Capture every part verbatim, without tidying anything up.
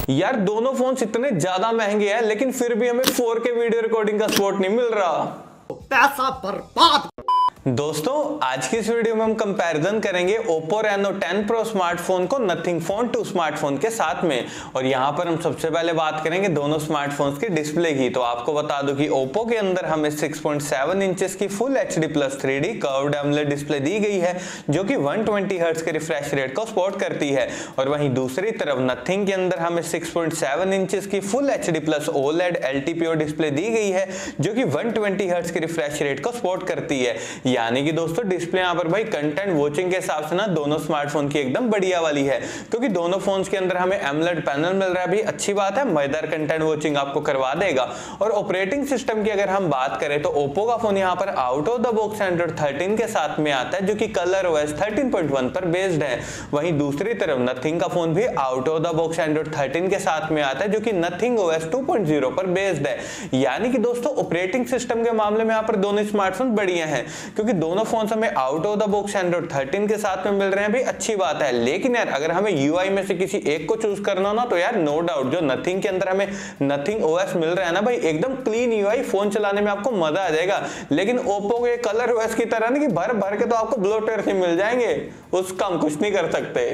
यार दोनों फोन्स इतने ज्यादा महंगे हैं लेकिन फिर भी हमें फोर के वीडियो रिकॉर्डिंग का सपोर्ट नहीं मिल रहा। पैसा बर्बाद। दोस्तों आज की इस वीडियो में हम कंपैरिजन करेंगे Oppo Reno ten Pro smartphone को Nothing Phone टू स्मार्टफोन के साथ में। और यहां पर हम सबसे पहले बात करेंगे दोनों स्मार्टफोन्स की डिस्प्ले की। तो आपको बता दूं कि Oppo के अंदर हमें सिक्स पॉइंट सेवन इंचेस की full H D plus three D curved AMOLED display दी गई है जो कि वन ट्वेंटी हर्ट्ज के रिफ्रेश रेट को सपोर्ट करती है। और वहीं दूसरी तरफ Nothing के अंदर हमें सिक्स पॉइंट सेवन इंचेस की full H D plus OLED L T P O display दी गई है जो कि वन ट्वेंटी हर्ट्ज के रिफ्रेश रेट को सपोर्ट करती है। यानी कि दोस्तों डिस्प्ले यहां पर भाई कंटेंट वॉचिंग के हिसाब से ना दोनों स्मार्टफोन की एकदम बढ़िया वाली है, क्योंकि दोनों फोन्स के अंदर हमें एमोलेड पैनल मिल रहा है। भी अच्छी बात है, मजेदार कंटेंट वॉचिंग आपको करवा देगा। और ऑपरेटिंग सिस्टम की अगर हम बात करें तो ओप्पो का फोन यहां पर out of the box Android thirteen के साथ में आता है जो कि Color OS thirteen point one पर बेस्ड है। वहीं दूसरी तरफ नथिंग का फोन भी out of the box Android thirteen के साथ में आता है जो कि Nothing OS two point zero पर बेस्ड है। यानी कि दोस्तों ऑपरेटिंग सिस्टम के मामले में यहां पर दोनों स्मार्टफोन बढ़िया हैं, क्योंकि दोनों फोन हमें out of the box Android thirteen के साथ में मिल रहे हैं। भी अच्छी बात है, लेकिन यार अगर हमें यूआई में से किसी एक को चूज करना हो ना तो यार नो डाउट जो नथिंग के अंदर हमें नथिंग ओएस मिल रहा है ना भाई, एकदम क्लीन यूआई, फोन चलाने में आपको मजा आ जाएगा। लेकिन ओप्पो के कलर ओएस की तरह नहीं कि भर भर के तो आपको ब्लोटवेयर से मिल जाएंगे, उसका हम कुछ नहीं कर सकते।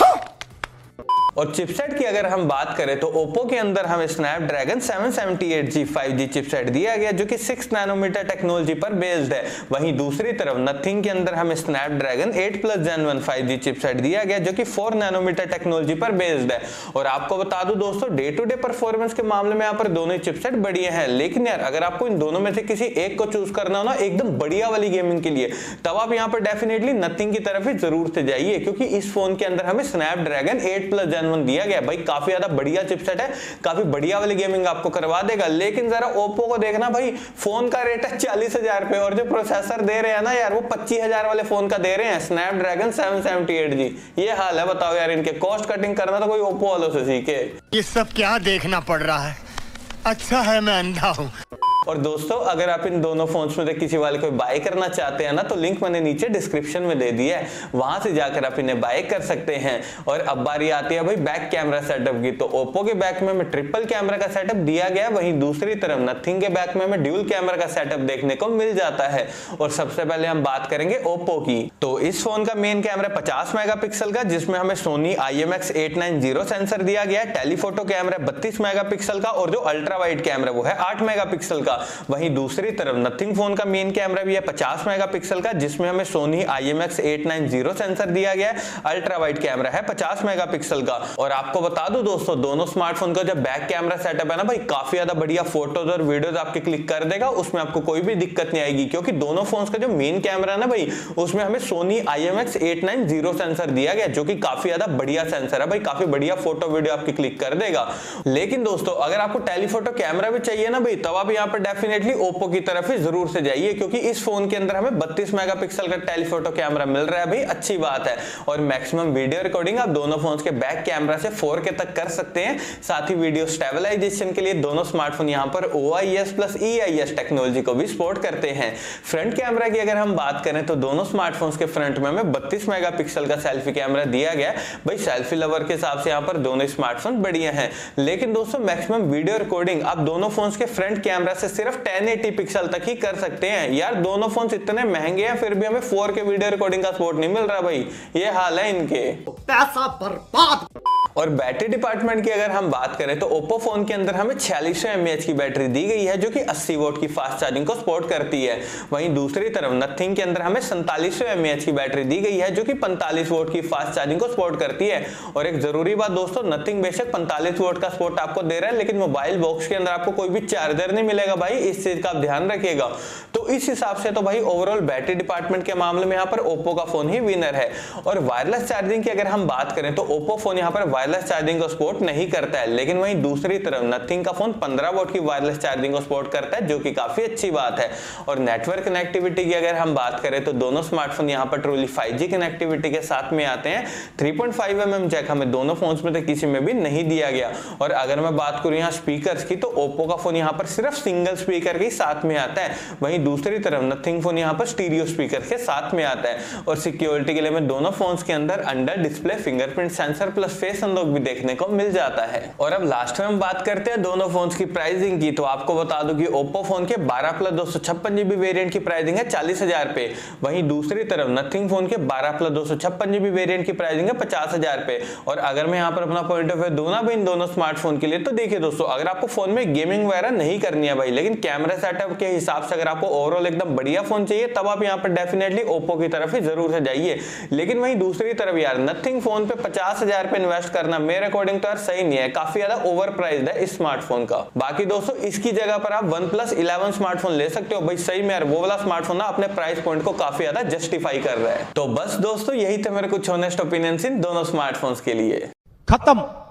और चिपसेट की अगर हम बात करें तो Oppo के अंदर हमें Snapdragon seven seventy eight G five G chipset दिया गया जो कि सिक्स नैनोमीटर टेक्नोलॉजी पर बेस्ड है। वहीं दूसरी तरफ Nothing के अंदर हमें Snapdragon eight plus gen one five G chipset दिया गया जो कि फोर नैनोमीटर टेक्नोलॉजी पर बेस्ड है। और आपको बता दूं दोस्तों डे टू डे परफॉर्मेंस के मामले में यहाँ पर दोनों ही चिपसेट बढ़िया है। लेकिन यार अगर आपको इन दोनों में से किसी एक को चूज करना हो ना एकदम बढ़िया वाली गेमिंग के लिए, तब आप यहाँ पर डेफिनेटली Nothing की तरफ ही जरूर से जाइए, क्योंकि इस फोन के अंदर हमें Snapdragon eight plus gen one दिया गया। भाई काफी ज्यादा बढ़िया चिपसेट है, काफी बढ़िया वाली गेमिंग आपको करवा देगा। लेकिन जरा ओप्पो को देखना भाई, फोन का रेट है चालीस हजार पे और जो प्रोसेसर दे रहे हैं ना यार वो पच्चीस हजार वाले फोन का दे रहे हैं, Snapdragon seven seventy eight G. ये हाल है, बताओ यार इनके कॉस्ट कटिंग करना तो कोई ओप्पो वालों से सीखे। ये सब क्या देखना पड़ रहा है, अच्छा है मैं अंधा हूं। और दोस्तों अगर आप इन दोनों फोन्स में से किसी वाले को बाय करना चाहते हैं ना तो लिंक मैंने नीचे डिस्क्रिप्शन में दे दिया है, वहां से जाकर आप इन्हें बाय कर सकते हैं। और अब बारी आती है भाई बैक कैमरा सेटअप की। तो ओप्पो के बैक में हमें ट्रिपल कैमरा का सेटअप दिया गया, वहीं दूसरी तरफ नथिंग के बैक में हमें ड्यूल कैमरा का सेटअप देखने को मिल जाता है। और सबसे पहले हम बात करेंगे ओप्पो की। तो इस फोन का मेन कैमरा पचास मेगापिक्सल का, जिसमें हमें Sony I M X eight nine zero sensor दिया गया है। टेलीफोटो कैमरा बत्तीस मेगापिक्सल का और जो अल्ट्रा वाइड कैमरा वो है आठ मेगापिक्सल का। वहीं दूसरी तरफ नथिंग फोन का मेन कैमरा भी है पचास मेगापिक्सल का, जिसमें हमें Sony I M X eight nine zero sensor दिया गया है। अल्ट्रा वाइड कैमरा है पचास मेगापिक्सल का। और आपको बता दूं दोस्तों दोनों स्मार्टफोन का जो बैक कैमरा सेटअप है ना भाई, काफी ज्यादा बढ़िया फोटोज और वीडियोज आपके क्लिक कर देगा, उसमें आपको कोई भी दिक्कत नहीं आएगी, क्योंकि दोनों फोन्स का जो मेन कैमरा है ना भाई उसमें हमें Sony I M X eight nine zero sensor दिया गया जो कि काफी ज्यादा बढ़िया सेंसर है भाई, काफी बढ़िया फोटो वीडियो आपकी क्लिक कर देगा। लेकिन दोस्तों अगर आपको टेलीफोटो कैमरा भी चाहिए ना भाई, तब आप यहाँ पर डेफिनेटली ओप्पो की तरफ ही जरूर से जाइए, क्योंकि इस फोन के अंदर हमें बत्तीस मेगापिक्सल का टेलीफोटो कैमरा मिल रहा है भाई, अच्छी बात है। और मैक्सिमम वीडियो रिकॉर्डिंग आप दोनों फोन्स के बैक कैमरा से फोर के तक कर सकते हैं। साथ ही वीडियो स्टेबलाइजेशन के लिए दोनों स्मार्टफोन यहां पर O I S plus E I S technology को भी सपोर्ट करते हैं। फ्रंट कैमरा की अगर हम बात करें तो दोनों स्मार्टफोन्स के फ्रंट में हमें बत्तीस मेगापिक्सल का सेल्फी कैमरा दिया गया है भाई। सेल्फी लवर के हिसाब से यहां पर दोनों स्मार्टफोन बढ़िया हैं। लेकिन दोस्तों मैक्सिमम वीडियो रिकॉर्डिंग आप दोनों फोन्स के फ्रंट कैमरा से सिर्फ टेन एटी पिक्सल तक ही कर सकते हैं। यार दोनों फोन इतने महंगे हैं फिर भी हमें फोर के वीडियो रिकॉर्डिंग का सपोर्ट नहीं मिल रहा भाई, ये हाल है इनके। पैसा बर्बाद। और बैटरी डिपार्टमेंट की अगर हम बात करें तो ओप्पो फोन के अंदर हमें छियालीस सौ एम ए एच की बैटरी दी गई है जो कि अस्सी वोल्ट की फास्ट चार्जिंग को सपोर्ट करती है। वहीं दूसरी तरफ नथिंग के अंदर हमें सैंतालीस सौ एम ए एच की बैटरी दी गई है जो कि पैंतालीस वोल्ट की फास्ट चार्जिंग को सपोर्ट करती है। और एक जरूरी बात दोस्तों, नथिंग बेशक पैंतालीस वोल्ट का सपोर्ट आपको दे रहा है, लेकिन मोबाइल बॉक्स के अंदर आपको कोई भी चार्जर नहीं मिलेगा भाई, इस चीज का आप ध्यान रखिएगा। तो इस हिसाब से तो भाई ओवरऑल बैटरी डिपार्टमेंट के मामले में यहाँ पर ओप्पो का फोन ही विनर है। और वायरलेस चार्जिंग की अगर हम बात करें तो ओप्पो फोन यहाँ पर वायरलेस चार्जिंग को सपोर्ट नहीं करता है, लेकिन वहीं दूसरी तरफ नथिंग का फोन पंद्रह वोल्ट की वायरलेस चार्जिंग को सपोर्ट करता है जो कि काफी अच्छी बात है। और नेटवर्क कनेक्टिविटी की अगर हम बात करें तो दोनों स्मार्टफोन यहाँ पर ट्रूली फाइव जी कनेक्टिविटी के साथ में आते हैं। Three point five M M jack हमें दोनों फोन्स में से किसी में भी नहीं दिया गया। और अगर मैं बात करूं यहाँ स्पीकर्स की तो ओप्पो का फोन यहाँ पर सिर्फ सिंगल स्पीकर के साथ में आता है, वहीं दूसरी तरफ नथिंग फोन यहाँ पर स्टीरियो स्पीकर के साथ में आता है। और सिक्योरिटी के लिए मैं दोनों फोन्स के अंदर under display fingerprint sensor plus face lock भी देखने को मिल जाता है। और अब लास्ट में हम बात करते हैं दोनों फोन्स की प्राइसिंग की। तो आपको बता दूं कि ओप्पो फोन के बारह प्लस दो सौ छप्पन जीबी वेरियंट की प्राइसिंग है चालीस हजार पे, वहीं दूसरी तरफ नथिंग फोन के बारह प्लस दो सौ छप्पन जीबी वेरियंट की प्राइसिंग है पचास हजार पे। और अगर मैं यहाँ पर अपना पॉइंट ऑफ व्यू दूंगा भी इन दोनों स्मार्टफोन के लिए, तो देखिए दोस्तों, अगर आपको फोन में गेमिंग वगैरह नहीं करनी है भाई, लेकिन कैमरा सेटअप के हिसाब से अगर आपको ओवरऑल एकदम बढ़िया फोन चाहिए, तब आप यहाँ पर डेफिनेटली ओप्पो की तरफ ही जरूर से जाइए। लेकिन वहीं दूसरी तरफ यार नथिंग फोन पे पचास हजार पे इन्वेस्ट करना मेरे अकॉर्डिंग तो यार सही नहीं है, काफी ज्यादा ओवर प्राइस्ड है इस स्मार्टफोन का। बाकी दोस्तों इसकी जगह पर आप वन प्लस इलेवन स्मार्टफोन ले सकते हो भाई, सही में यार वो वाला स्मार्टफोन ना अपने प्राइस पॉइंट को काफी ज्यादा जस्टिफाई कर रहा है। तो बस दोस्तों यही थे मेरे कुछ ऑनेस्ट ओपिनियंस इन दोनों स्मार्टफोन्स के लिए। खत्म।